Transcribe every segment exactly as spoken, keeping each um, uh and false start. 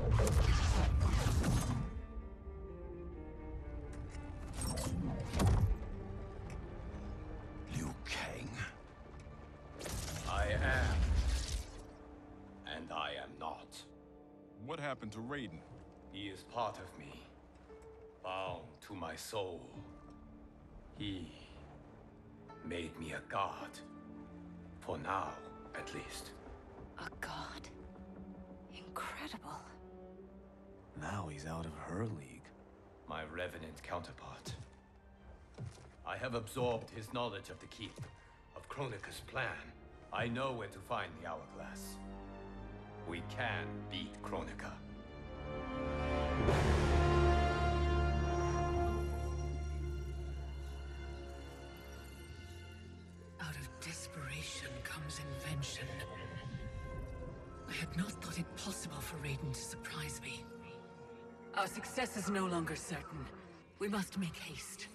Liu Kang. I am. And I am not. What happened to Raiden? He is part of me, bound to my soul. He made me a god. For now, at least. A god? Incredible. Now he's out of her league. My revenant counterpart. I have absorbed his knowledge of the Keep, of Kronika's plan. I know where to find the Hourglass. We can beat Kronika. Out of desperation comes invention. I had not thought it possible for Raiden to surprise me. Our success is no longer certain. We must make haste.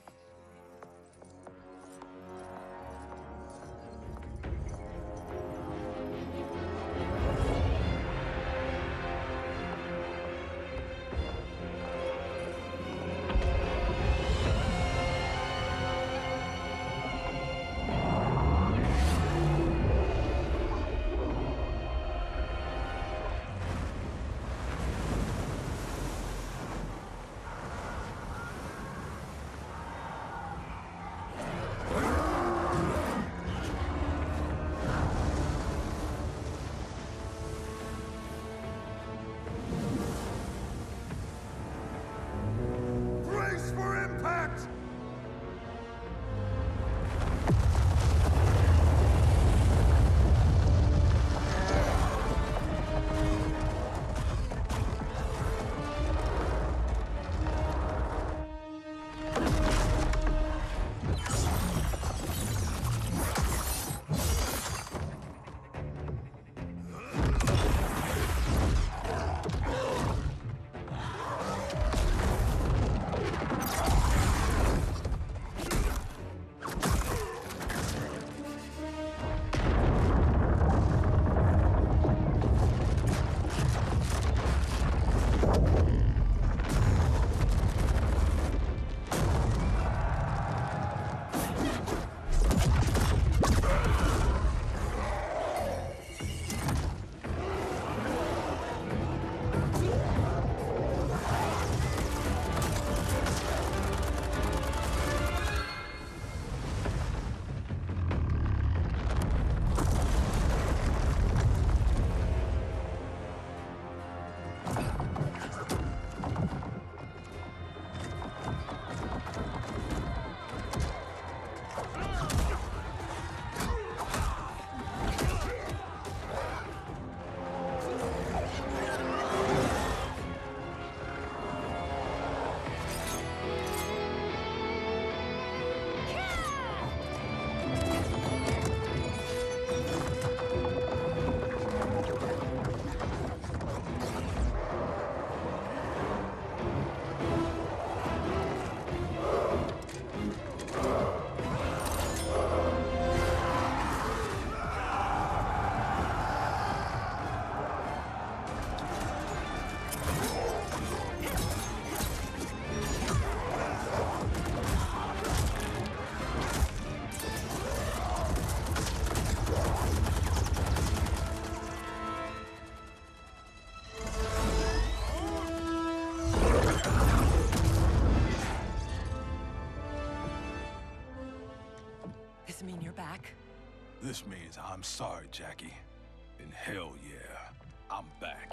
Brace for impact! Does it mean you're back? This means I'm sorry, Jackie. And hell yeah, I'm back.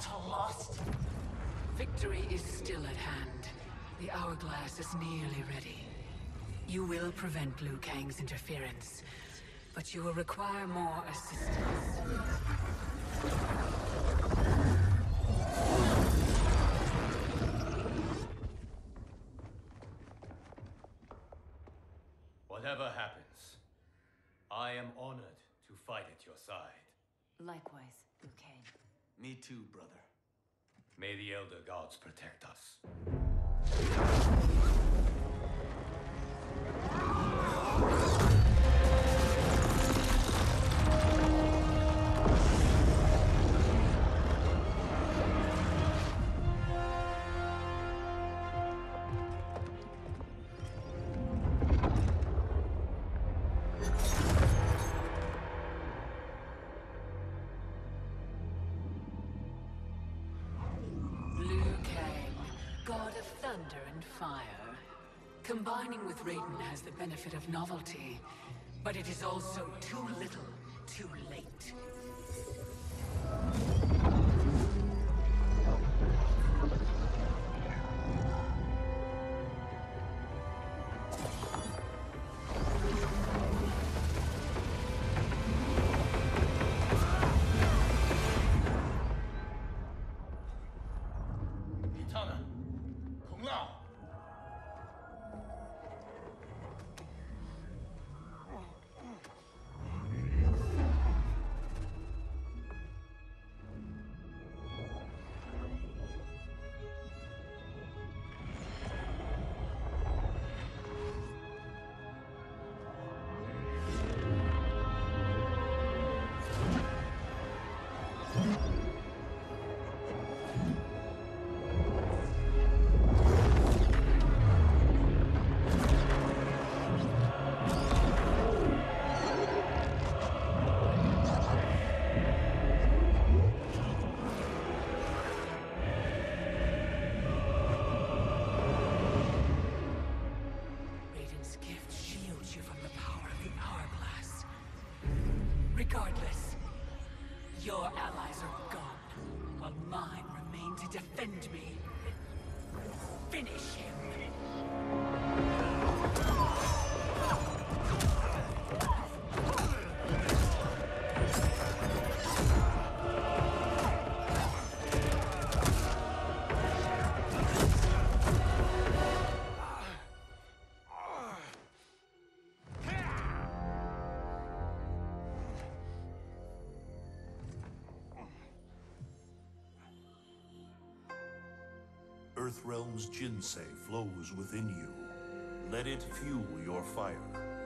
battle lost. Victory is still at hand. The hourglass is nearly ready. You will prevent Liu Kang's interference, but you will require more assistance. Whatever happens, I am honored to fight at your side. Likewise, Liu Kang. Me too, brother. May the Elder Gods protect us. Thunder and fire. Combining with Raiden has the benefit of novelty, but it is also too little, too late. Regardless, your allies are gone, while mine remain to defend me. Finish him! Earthrealm's Jinsei flows within you. Let it fuel your fire.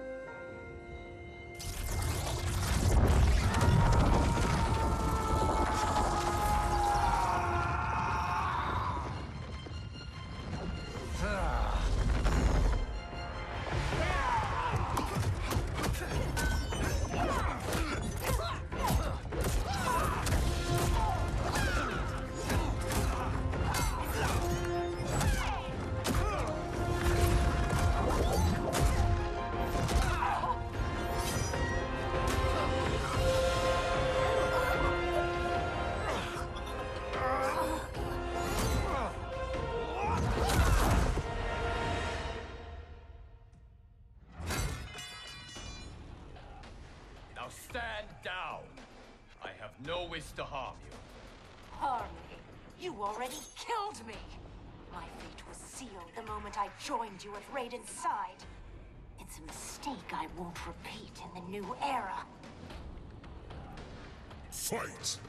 Stand down! I have no wish to harm you. Harm me? You already killed me! My fate was sealed the moment I joined you at Raiden's side. It's a mistake I won't repeat in the new era. Fight!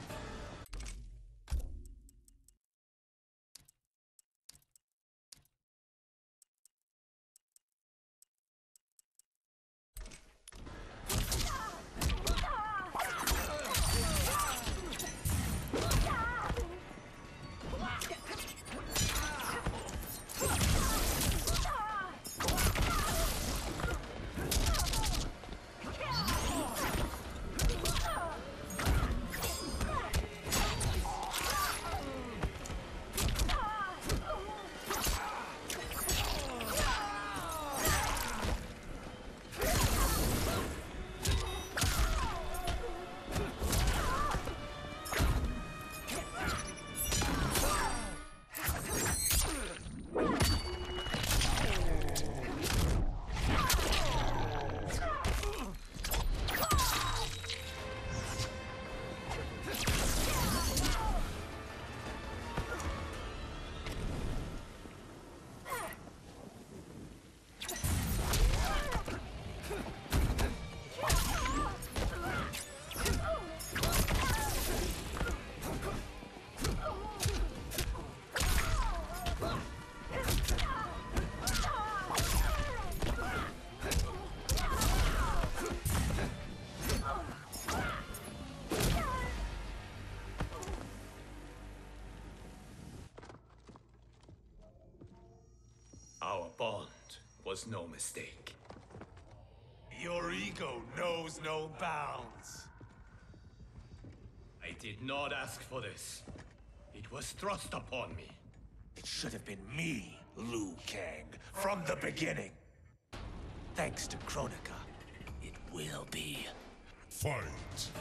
Our bond was no mistake. Your ego knows no bounds. I did not ask for this. It was thrust upon me. It should have been me, Liu Kang, from the beginning. Thanks to Kronika, it will be. Fight!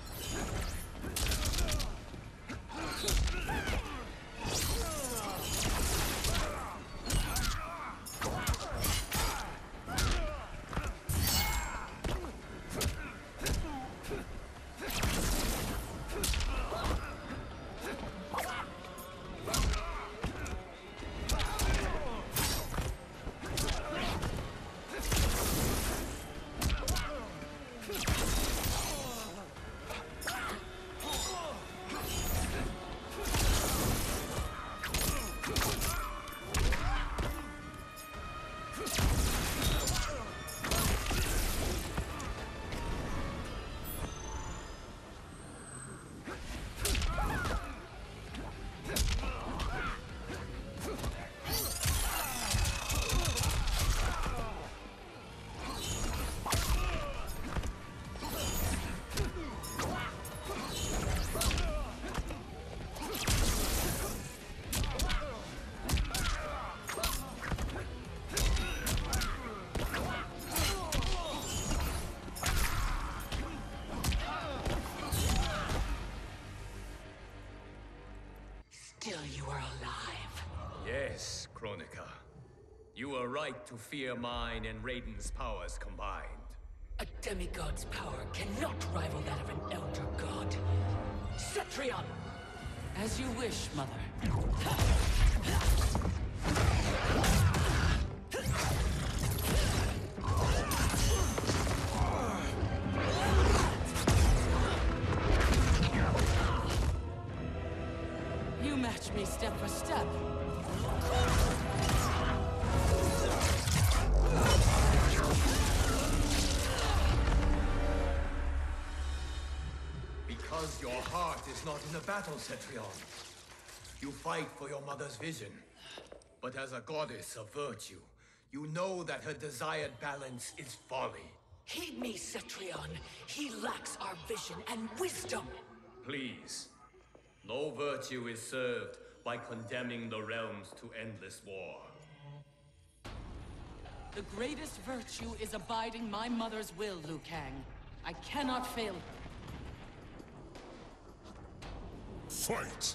Still you are alive. Yes, Kronika. You were right to fear mine and Raiden's powers combined. A demigod's power cannot rival that of an elder god. Cetrion! As you wish, Mother. You match me step for step. Because your heart is not in the battle, Cetrion. You fight for your mother's vision. But as a goddess of virtue, you know that her desired balance is folly. Heed me, Cetrion. He lacks our vision and wisdom. Please. No virtue is served by condemning the realms to endless war. The greatest virtue is abiding my mother's will, Liu Kang. I cannot fail her. Fight!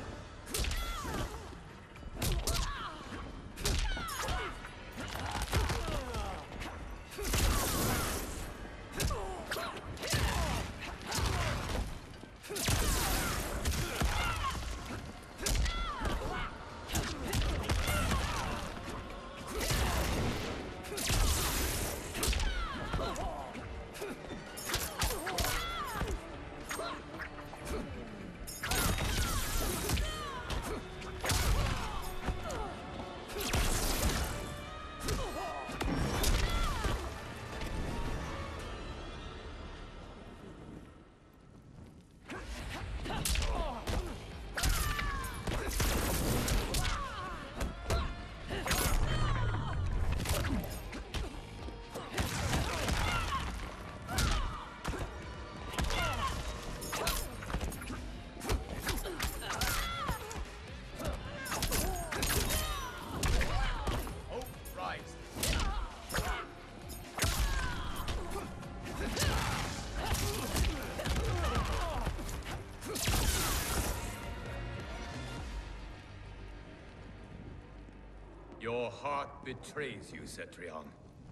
Your heart betrays you, Cetrion.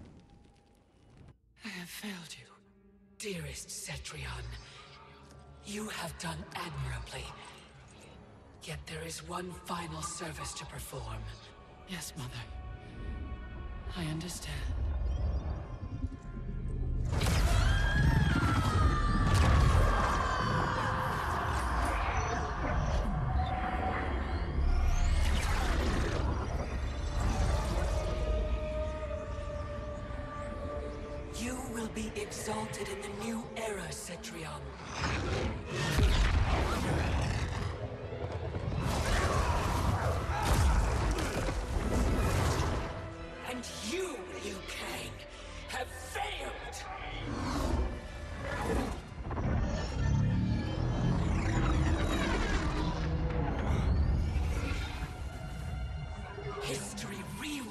I have failed you, dearest Cetrion. You have done admirably. Yet there is one final service to perform. Yes, Mother. I understand. You will be exalted in the new era, Cetrion.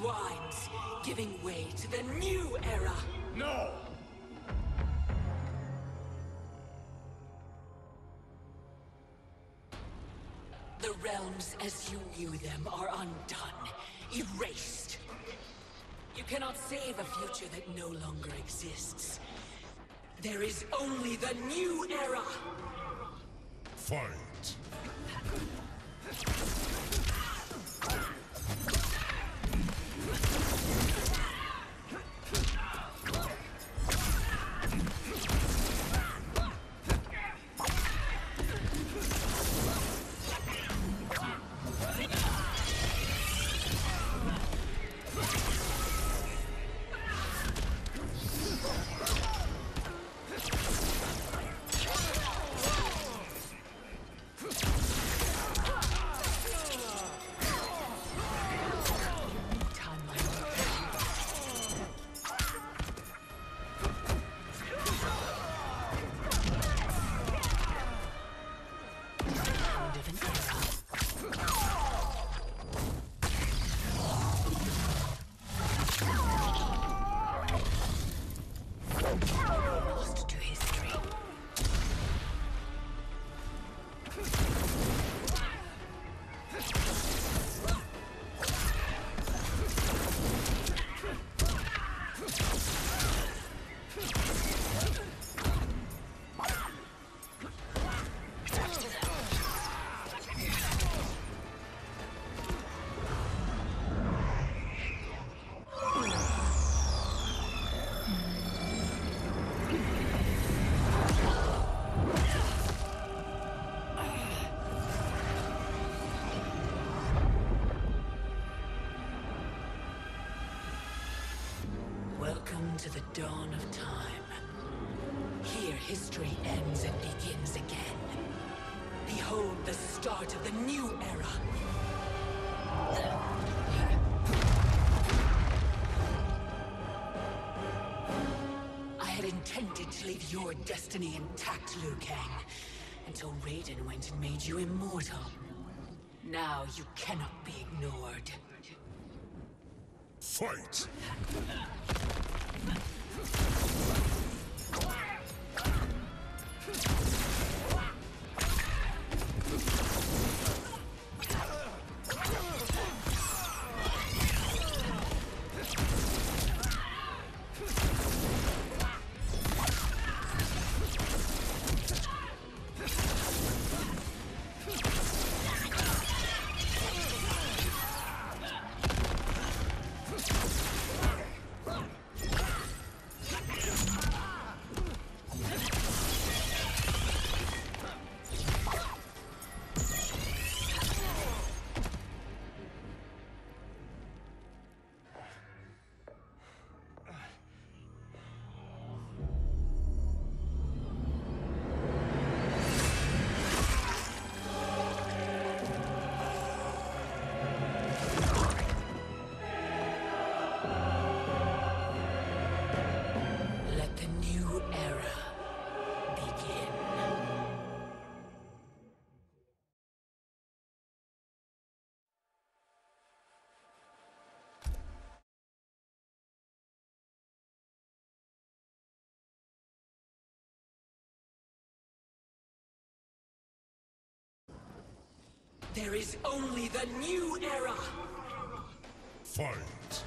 unwinds, giving way to the new era. No! The realms as you knew them are undone, erased. You cannot save a future that no longer exists. There is only the new era! Fight! Lost to history. Welcome to the dawn of time. Here history ends and begins again. Behold the start of the new era. I had intended to leave your destiny intact, Liu Kang, until Raiden went and made you immortal. Now you cannot be ignored. Fight! Let the new era begin. There is only the new era! Fight!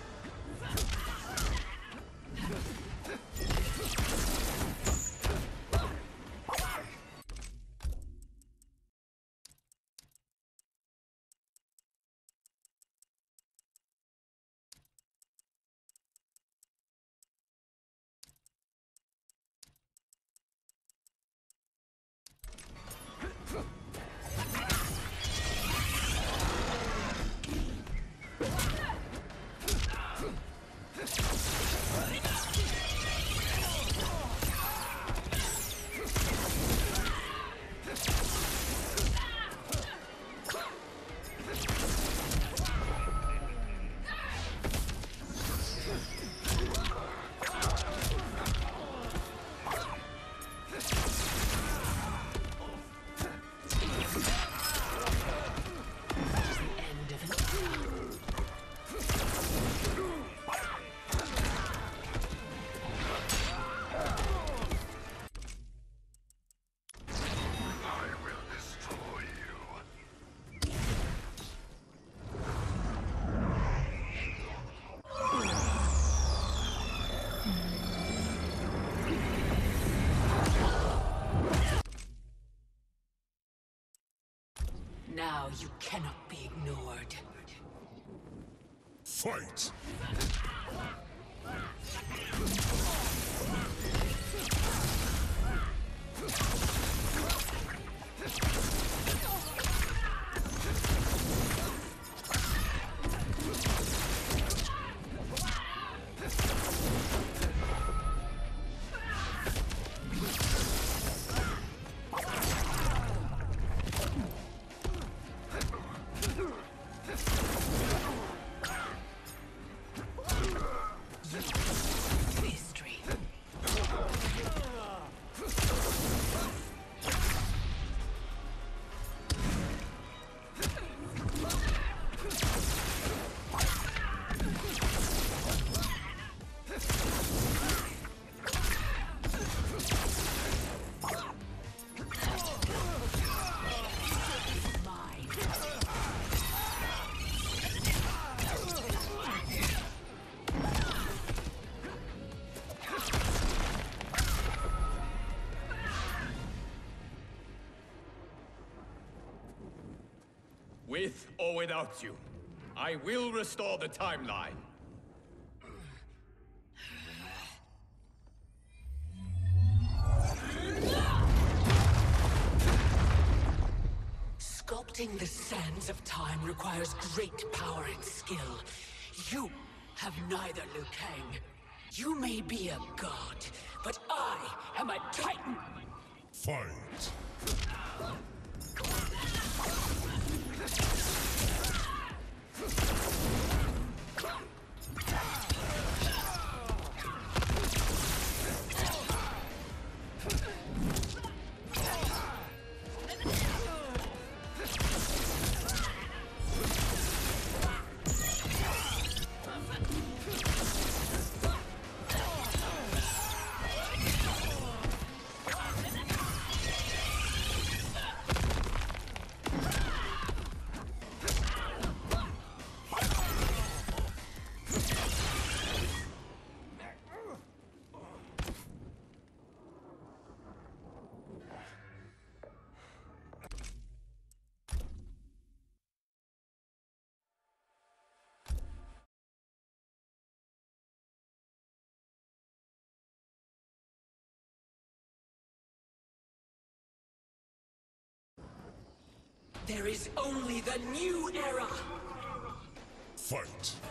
Now you cannot be ignored. Fight! With or without you, I will restore the timeline. Sculpting the sands of time requires great power and skill. You have neither, Liu Kang. You may be a god, but I am a titan! Fight! There is only the new era! Fight!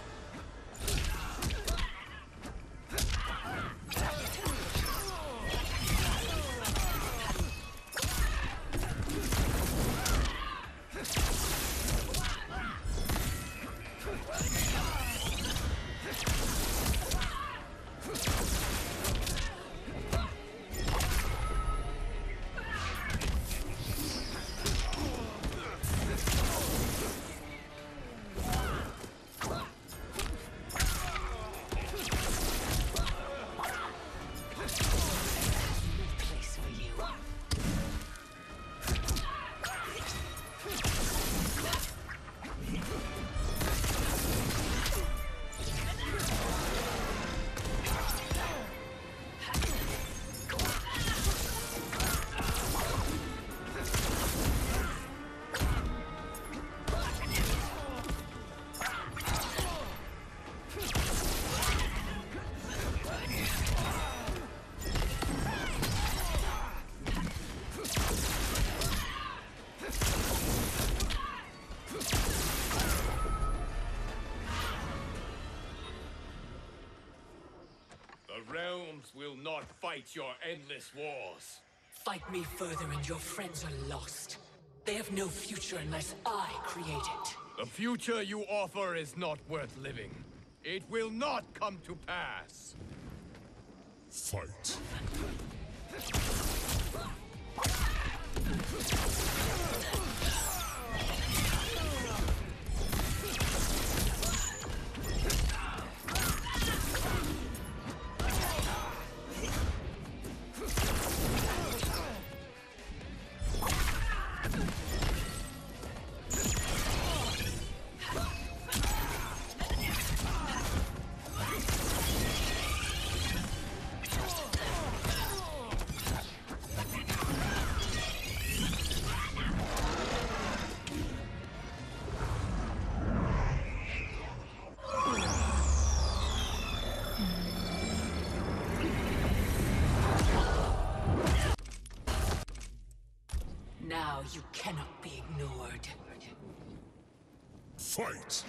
The realms will not fight your endless wars. Fight me further and your friends are lost. They have no future unless I create it. The future you offer is not worth living. It will not come to pass. Fight! You cannot be ignored. Fight!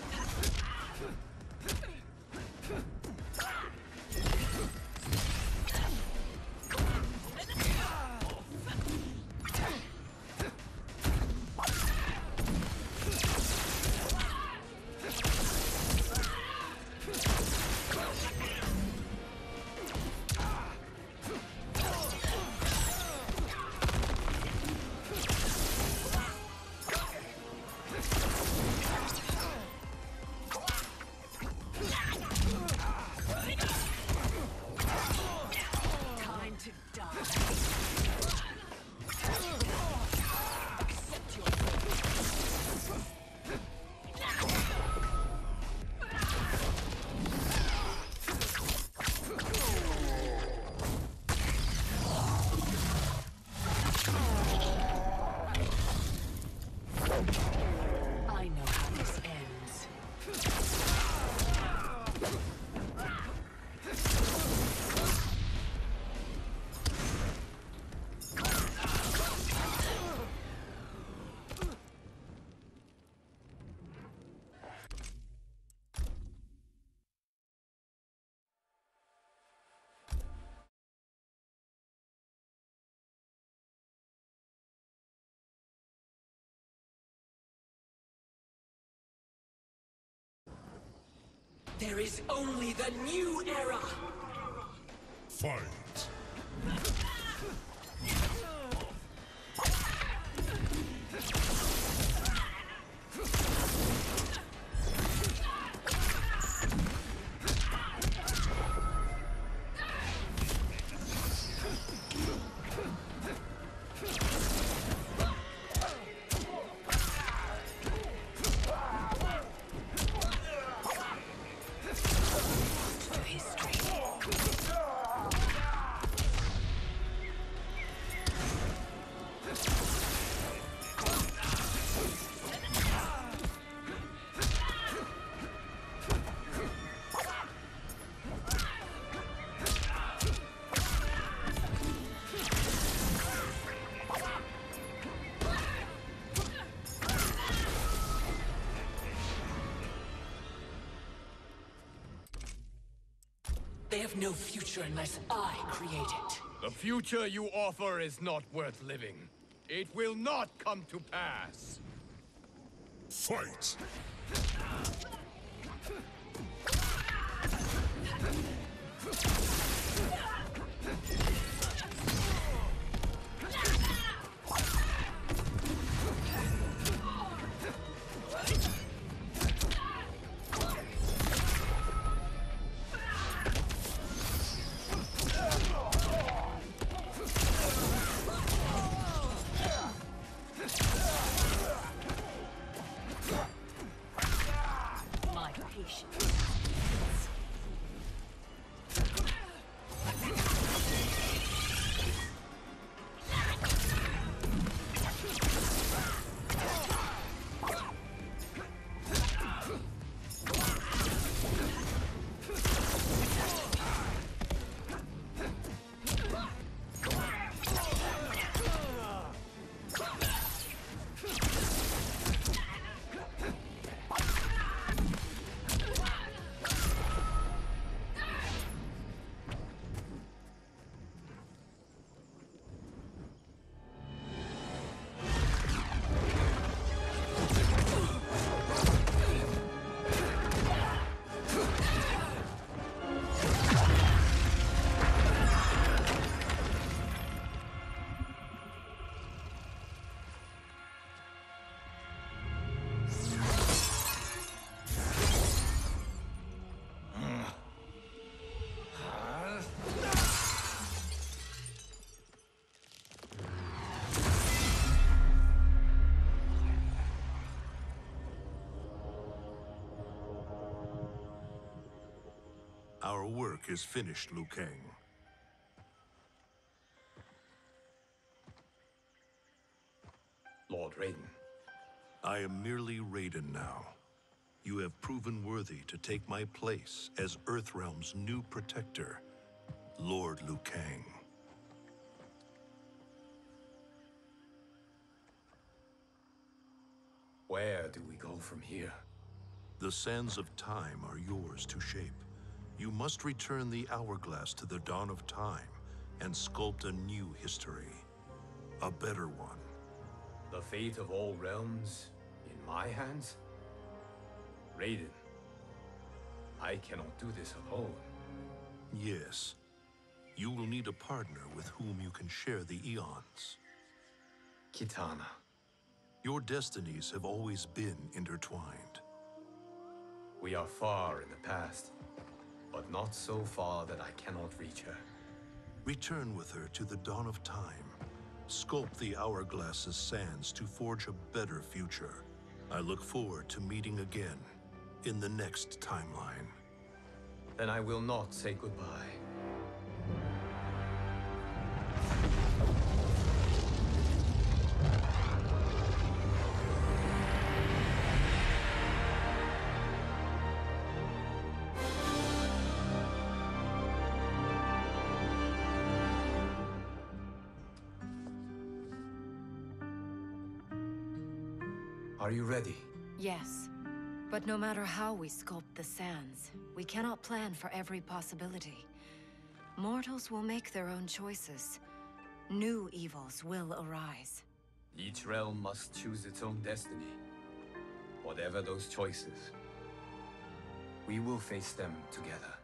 I know how this ends. There is only the new era! Fight! They have no future unless I create it. The future you offer is not worth living. It will not come to pass. Fight! My patience. Our work is finished, Liu Kang. Lord Raiden. I am merely Raiden now. You have proven worthy to take my place as Earthrealm's new protector, Lord Liu Kang. Where do we go from here? The sands of time are yours to shape. You must return the hourglass to the dawn of time and sculpt a new history. A better one. The fate of all realms in my hands? Raiden, I cannot do this alone. Yes. You will need a partner with whom you can share the eons. Kitana. Your destinies have always been intertwined. We are far in the past, but not so far that I cannot reach her. Return with her to the dawn of time. Sculpt the hourglass's sands to forge a better future. I look forward to meeting again in the next timeline. Then I will not say goodbye. Are you ready? Yes. But no matter how we sculpt the sands, we cannot plan for every possibility. Mortals will make their own choices. New evils will arise. Each realm must choose its own destiny. Whatever those choices, we will face them together.